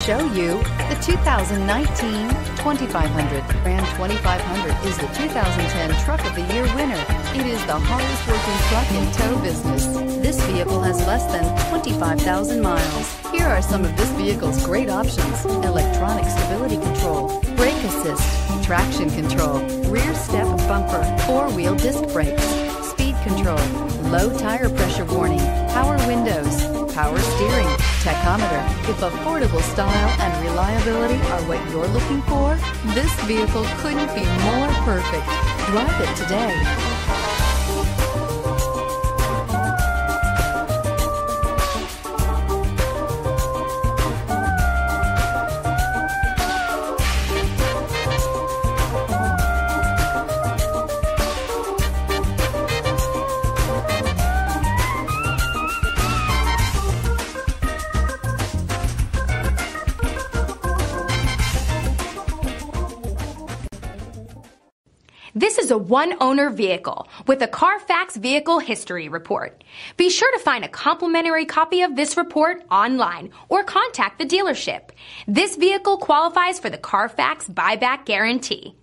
show you the 2019 2500. Ram 2500 is the 2010 Truck of the Year winner. It is the hardest working truck in tow business. This vehicle has less than 25,000 miles. Here are some of this vehicle's great options: electronic stability control, brake assist, traction control, rear step bumper, four-wheel disc brakes, speed control, low tire pressure warning, power windows, power steering, tachometer. If affordable style and reliability are what you're looking for, this vehicle couldn't be more perfect. Drive it today. This is a one-owner vehicle with a Carfax Vehicle History Report. Be sure to find a complimentary copy of this report online or contact the dealership. This vehicle qualifies for the Carfax Buyback Guarantee.